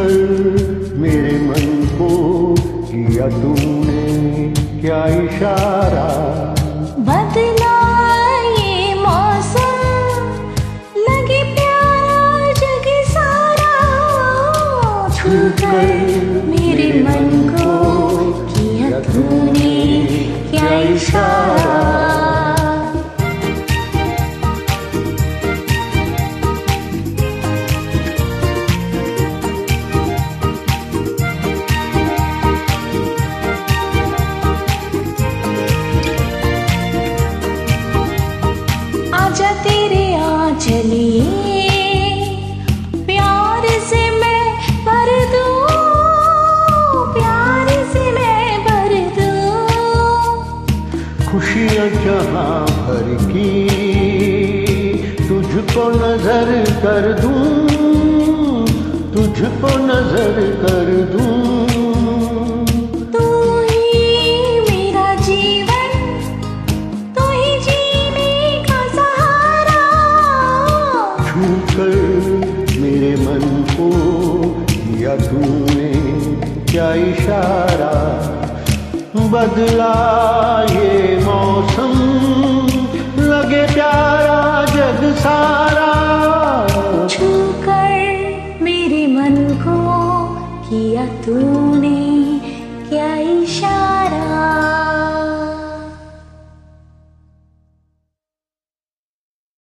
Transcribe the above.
छूकर मेरे मन को किया तूने क्या इशारा। बदला ये मौसम, लगे प्यारा जग सारा। छूकर मेरे मन को किया तूने क्या इशारा। आजा तेरे आंचलिए, प्यार से मैं भर दूं, प्यार से मैं भर दूं। खुशियाँ जहाँ भर की तुझको नजर कर दूं, तुझको नजर कर दूं। मेरे मन को किया तूने क्या इशारा। बदला ये मौसम, लगे प्यारा जग सारा। छूकर मेरे मन को किया तूने